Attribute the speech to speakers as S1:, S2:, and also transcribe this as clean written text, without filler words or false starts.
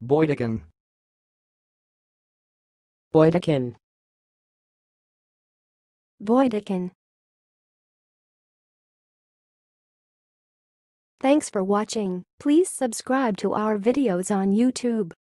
S1: boydekyn,
S2: boydekyn,
S3: boydekyn. Thanks for watching. Please subscribe to our videos on YouTube.